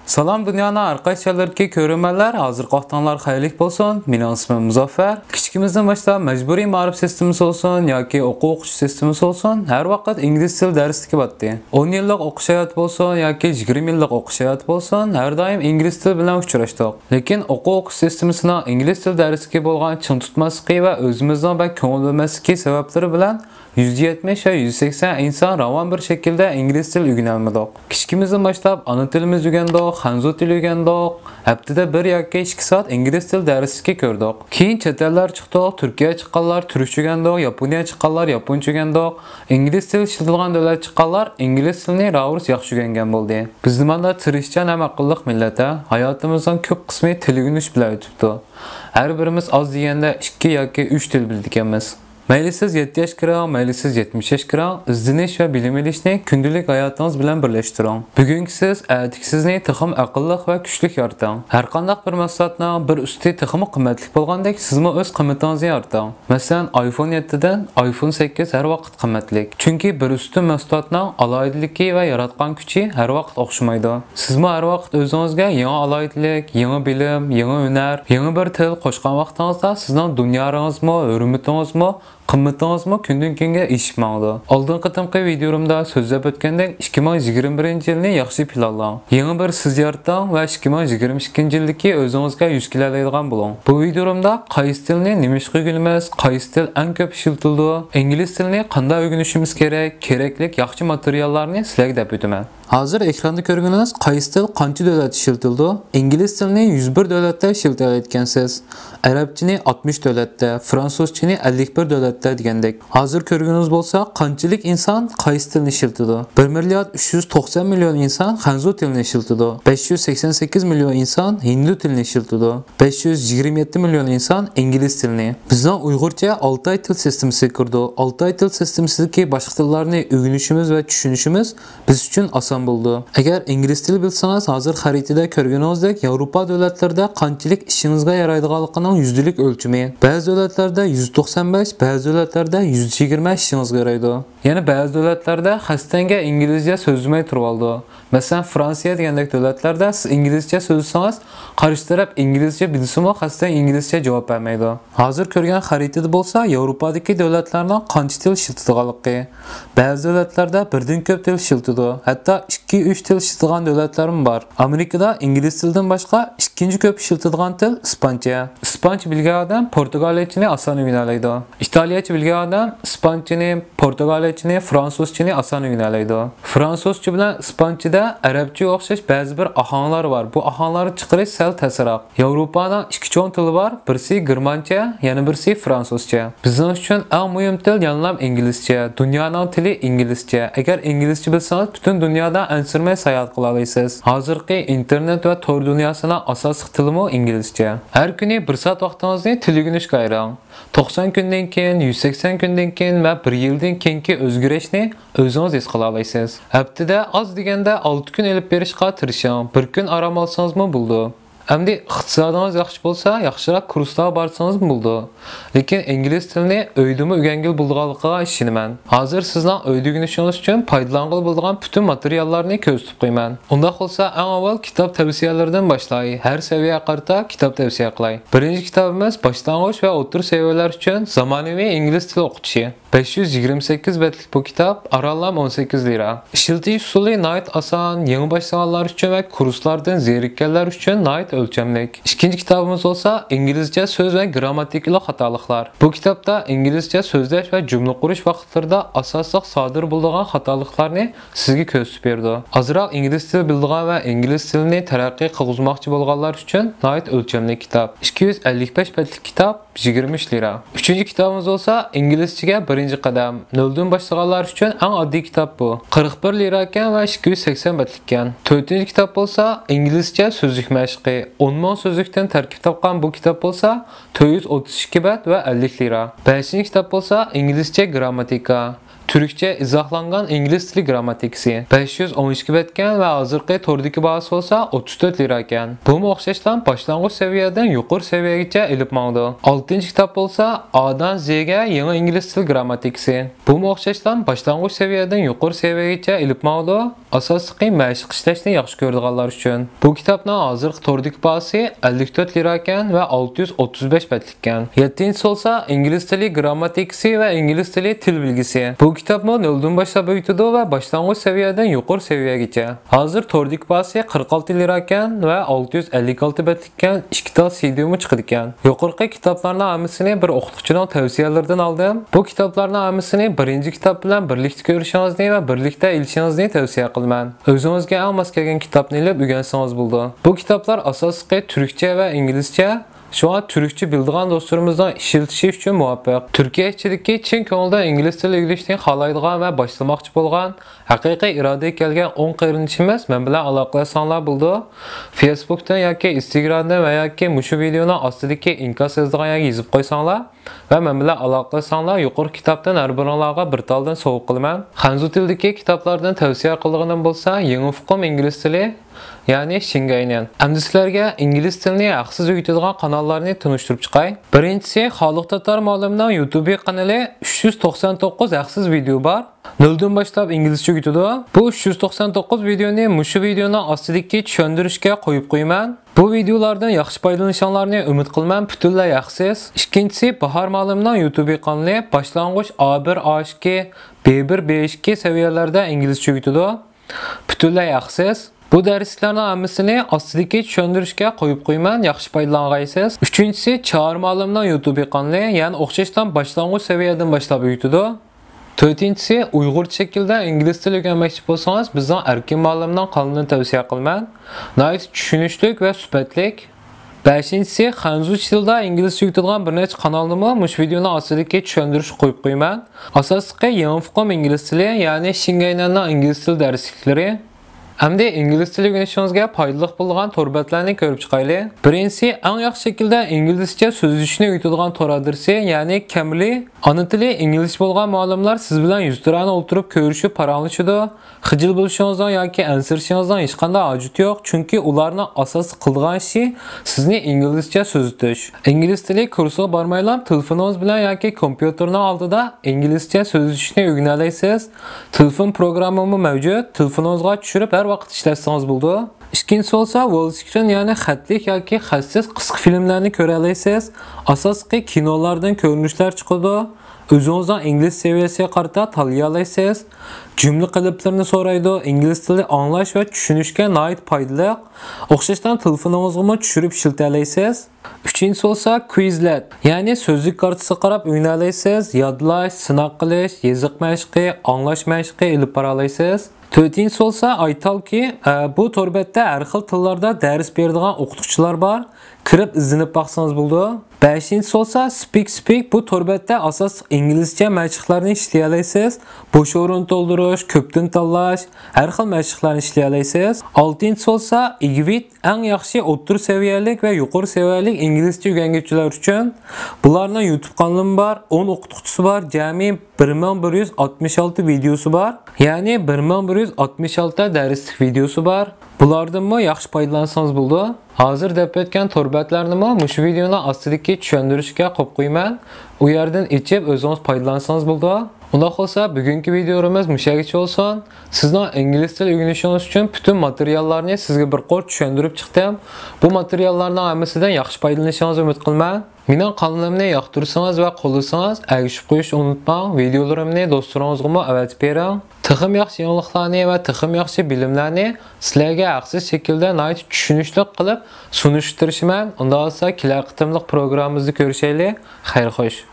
Salam dünyanın arkadaşlarki körümeler, hazır qahtanlar xeyirlik bolsun. Mening ismim Muzaffer. Kichikimizdan boshlab majburiy ma'rif sistemimiz olsun yoki o'quv sistemimiz olsun, har vaqt ingliz til darsligi batdi. 10 yillik o'qish hayoti bolsun yoki 20 yillik o'qish hayoti bolsun, har doim ingliz til bilan uchrashdik. Lekin o'quv sistemisining ingliz til darsligi bo'lgan chin tutmasligi va o'zimizning va ko'ngil bilmasligi sabablari bilan 170 ve 180 insan ravan bir şekilde İngiliz til öğrenmedik. Kichikimizdan boshlab ana tilimiz öğrendik, Hanzu tili öğrendik. Haftada 1 yoki 2 saat İngiliz til darsligi ko'rdik. Keyin chet ellar chiqdik, Turkiya chiqqanlar turkcha öğrendik, Yaponiya chiqqanlar yaponcha öğrendik. İngiliz til ishlatilgan davlat chiqqanlar ingliz tilini ravurs yaxshi öğrengan bo'ldi. Biz nimada tirishchan ham aqlli millat, hayotimizning ko'p qismi til o'rganish bilan o'tibdi. Har birimiz az deganda 2 yoki 3 til bildik. Mayli siz 7 yosh kiring, mayli siz 70 yosh kiring, izdinish ve bilim olishni kundalik hayotingiz bilan birlashtiring. Bugungi siz sizni texim aqlli va kuchli yarating. Har qanday bir maqsadning bir usti texim qimmatli bo'lgandek, sizmi o'z qimmatingizni yarating. Masalan, iPhone 7 dan iPhone 8 har vaqt qimmatli. Chunki bir usti maqsadning aloyidligi va yaratgan kuchi har vaqt o'xshamaydi. Sizmi har vaqt o'zingizga yangi aloyidlik, yangi bilim, yangi hunar, yangi bir til qo'shgan vaqtingizda sizning dunyoingizmi, hurmatingizmi qimmatingizmi kundan kunga eshitmadi. Oldingi qitimqi videomda so'zlab o'tgandek 2021 yilni yaxshi planlang. Yangi bir siz yarating va 2022 yildagi o'zingizga yuz keladigan bo'ling. Bu videomda qaysi tilni nima ish qilganimiz, qaysi til eng ko'p ishlatildi, ingliz tilini qanday o'rganishimiz kerak, kerakli yaxshi materiallarni sizlarga deb o'taman. Hazır ekranda ko'rganingiz qaysi til qancha davlat ishlatildi? Ingliz tilini 101 davlatda ishlatilayotgansiz. Arabchani 60 davlatda, fransuzchani 51 davlatda degandek. Hazır ko'rganingiz bo'lsa, qanchalik inson qaysi tilni ishlatadi? 1 milliard 390 milyon inson Hanzu tilini ishlatadi. 588 milyon inson Hindu tilini ishlatadi. 527 milyon inson ingliz tilini. Bizning Uyg'urcha Altay til sistemasi kirdi. Altay til sistemasidagi boshqa tillarni o'rganishimiz va tushunishimiz biz uchun oson bo'ldi. Agar ingliz tili bilsangiz, hozir xaritada ko'rganingizdek Yevropa davlatlarida qanchalik ishingizga yaraydiganligining yüzdelik o'lchami. Ba'zi davlatlarda 195, ba'zi davlatlarda 120 ishingizga yaraydi. Yana ba'zi davlatlarda xastanga inglizcha so'zlamay turib oldi. Masalan, Fransiya degandek davlatlarda siz inglizcha so'zlasangiz, qarshi taraf inglizcha bilsa-mu, xastang inglizcha javob bermaydi. Hozir ko'rgan xaritada bo'lsa, Yevropadagi davlatlarning qancha til ishlatidiganligi. Ba'zi davlatlarda birdan ko'p til ishlatadi. Hatto 2-3 til ishlatidigan davlatlarim bor. Amerikada ingliz tilidan boshqa ikkinchi ko'p ishlatidigan til ispancha. İspanca bilgan odam Portugaliyachani oson o'rganadi. İtalyacha bilgan odam ispanchani, Portugaliyachani, fransuzchani oson o'rganadi. Fransuzcha bilan ispanchada arabchaga o'xshash ba'zi bir ohanglar bor. Bu ohanglarni chiqarish sal tezroq. Yevropaning ikki cho'ng tili bor. Birisi germancha, yana birisi fransuzcha. Bizning uchun eng muhim til yana inglizcha. Dunyoning tili inglizcha. Agar inglizcha bilsangiz, butun dunyoda ansirmay sayohat qila olasiz. Hozirgi internet va tor dunyosining asosiy tilimi inglizcha. Har kuni 1 saat vaqtingizni til o'rganishga aylang. 90 kundan keyin, 180 kundan keyin va 1 yildan keyingi o'zgarishni o'zingiz his qila olasiz. Haftada oz deganda 6 kun elib berishga tirishing. 1 kun orom olsangizmi bo'ldi. Endi iqtisodingiz yaxshi bo'lsa, yaxshiroq kurslarga borsangiz bo'ldi. Lekin ingliz tilini uydimi o'rgangil bo'lganligiga ishonaman. Hozir sizning uyda o'rganishingiz uchun foydalangil bo'lgan butun materiallarni ko'z tutib qo'yman. Unda bo'lsa, eng avval kitob tavsiyalaridan boshlay. Har saviyaga qarata kitob tavsiya qilay. Birinchi kitobimiz boshlang'ich va o'rta saviyalar uchun zamonaviy ingliz tili o'qitishi. 528 betlik bu kitap, arallam 18 lira. İşletish usuli nayt oson, yangi boshlaganlar uchun va kurslardan zerikkanlar uchun nayt o'lchamlik. İkinci kitabımız olsa İngilizce söz ve grammatikli hatalıklar. Bu kitapta İngilizce sözleş ve cümle kuruş vaqtlarida asosliq sodir bo'lgan xatoliklarni sizga ko'rsatib berdi. Azroq ingliz tili bildigan va ingliz tilini taraqqiy qilmoqchi bo'lganlar uchun nayt o'lchamli kitap. 255 betlik kitap 20 lira. Üçüncü kitabımız olsa İngilizcege birinci qadam. Noldan başlaganlar uchun eng oddiy kitap bu. 41 lira ekan va 280 betlik ekan. To'rtinchi kitap bo'lsa İngilizce sözlük mashqi. 10 ming so'zlikdan tarkib topgan bu kitap bo'lsa 432 bet va 50 lira. 5-chi kitap bo'lsa İngilizce grammatika. Türkçe izohlangan ingliz tili grammatikasi 512 betken ve hozirgi to'rdagi bahası olsa 34 lira ekan. Bu o'xshashdan boshlang'ich seviyadan yuqori seviyagacha ilib mangdi. 6-kitap bo'lsa A'dan Z'ga yangi ingliz tili grammatikasi. Bu o'xshashdan boshlang'ich seviyadan yuqori seviyagacha ilib mangdi. Asosiy mashq ishlashni yaxshi ko'radiganlar uchun. Bu kitobning hozirgi to'rdagi bahası 54 lira ekan ve 635 betlik ekan. 7-si olsa ingliz tili grammatikasi ve ingliz tili til bilgisi. Bu kitapmı noldan başlap öğütüdü ve başlangıç seviyeden yukarı seviyagacha. Hazır tordik bahası 46 lira ekan ve 656 betlikken 2 kitap CD'mi çıkıdı ekan. Yukarı kitaplarının hamısını bir o'qituvchining tavsiyalaridan aldım. Bu kitaplarının hamısını birinci kitap bilan birlikte görüşünüzni ve birlikte ilişkinizni tavsiye qilman. Özünüzge eng mos kelgan kitapni ilib o'rgansangiz bo'ldi. Bu kitaplar asosiy Türkçe ve İngilizce. Şu an Türkçe bildiğin dostlarımızdan işiltişi için muvaffaq. Türkiye içindeki Çin konuda İngiliz tili öğrenishni xohlaydigan ve başlamoqchi bo'lgan haqiqiy iroda kelgan 10 qarindoshimiz men bilan aloqalashsanglar bo'ldi. Facebook'tan yoki Instagram'dan va yoki mushu videoni ostidagi inkas yozdigan yerga yozib qo'ysanglar ve men bilan aloqalashsanglar yuqori kitobdan har biringlarga bir taldan sovg'a qilaman. Hanzu tildagi kitoblardan tavsiya qilganim bo'lsa, Yangi Fuqum ingliz tili yani Shingaynen. Endi sizlarga ingliz tilini haqsiz o'rgatadigan kanallarni tanishtirib chiqay. Birinchisi Xoliq Tatar muallimning YouTube kanali 399 haqsiz video bor. Noldan boshlab inglizcha o'rgatadi. Bu 399 videoni mushu videoning ostidagi tushuntirishga qo'yib qo'yaman. Bu videolardan yaxshi foydalanishlaringizni umid qilaman, butunlay haqsiz. Ikkinchisi Bahar muallimning YouTube kanali boshlang'ich A1, A2, B1, B2 seviyelarda inglizcha o'rgatadi. Butunlay haqsiz. Bu derslerinin hamısını astidagi tushuntirishga qo'yib qo'yaman, yaxshi foydalangansiz. Üçüncüsü Çağrı muallimning YouTube kanalı, yani o'xshashdan boshlang'ich seviyadan boshlab o'rgatadi. To'rtinchisi Uyg'urcha shaklda ingliz tili o'rganmoqchi bo'lsangiz, bizning Erkin muallimning kanalini tavsiya qilaman. Nihoyat tushunishli va suhbatlik. Beshinchisi Hanzu tilida inglizcha o'rgatadigan bir necha kanalni mush videoning ostidagi tushuntirishga qo'yib qo'yaman. Asosiy Yangi Fuqum ingliz tili, ya'ni Shingaynanning ingliz tili darsliklari. Hamda ingliz tili o'rganishingizga foydali bo'lgan torbatlarni ko'rib chiqaylik. Birinchisi eng yaxshi shaklda inglizcha so'zlashishni o'rgatadigan tor adresi, ya'ni Cambly. Ana tili ingliz bo'lgan muallimlar siz bilan yuztirani o'tirib ko'rishib paranglashadi. Xijil bo'lishingizdan yoki ansirishingizdan hech qanday hojat yo'q, chunki ularning asos qilgan ishi sizni inglizcha so'zlatish. Ingliz tili kursiga bormaylam, telefoningiz bilan yoki kompyuterning oldida inglizcha so'zlashishni o'rgana olasiz. Telefon programmi mavjud, telefoningizga tushirib har vaqt ishlatsangiz bo'ldi. İkinchisi olsa wall screen, yani xatlik yoki xatsiz qisqa filmlarni ko'ra olasiz. Asosiy kinolardan ko'rinishlar chiqadi. O'zingizning ingliz seviyasiga qarata tanlay olasiz. Cümle qiliblarini so'raydi. Ingliz tili anglash va tushunishga nihoyat foydali. O'xshashdan telefoningizga tushirib ishlatay olasiz. Uchinchisi olsa Quizlet, ya'ni so'zlik kartasiga qarab o'ynay olasiz. Yodlash, sinov qilish, yoziq mashqi, anglash mashqi ilib bora olasiz. To'rtinchisi olsa aytalki, bu torbatda har xil tillarda dars beradigan o'qituvchilar bor. Kirib izlanib baqsangiz bo'ldi. Beshinchisi olsa Speak. Bu torbatda asos inglizcha mashqlarni ishlay olasiz. Bo'sh o'rin to'ldirish, ko'pdan tanlash, har xil mashqlarni ishlay olasiz. Oltinchisi olsa Igvit, eng yaxshi o'rta saviyalik va yuqori saviyalik inglizcha o'rganuvchilar uchun. Bularning YouTube kanalim bor, 10 o'qituvchisi bor, jami 1166 videosi bor. Ya'ni 1166 darslik videosi bor. Bulardanmi yaxshi foydalansangiz bo'ldi. Hozir deb o'tgan torbatlarni mushu videoni ostidagi tushuntirishga qo'yib qo'yaman. U yerdan ichib o'zingiz foydalansangiz bo'ldi. Unda qolsa bugungi videomiz mushagacha olsun. Sizning ingliz tili o'rganishingiz uchun bütün materiallarni sizga bir qo'l tushuntirib chiqdim. Bu materiallarning hammasidan yaxshi foydalanishingizni umid qilaman. Mening kanalimni yoqtirsangiz va qo'llasangiz, ergishib qo'yishni unutmang. Videolarimni do'stlaringizga avatib bering. Texim yaxshi yangiliklarni va texim yaxshi bilimlarni sizlarga haqsiz shaklda nihoyat tushunishli qilib sunishtirishman. Unda olsa kelar qitimliq programmamizni ko'rishaylik. Xayr xo'sh.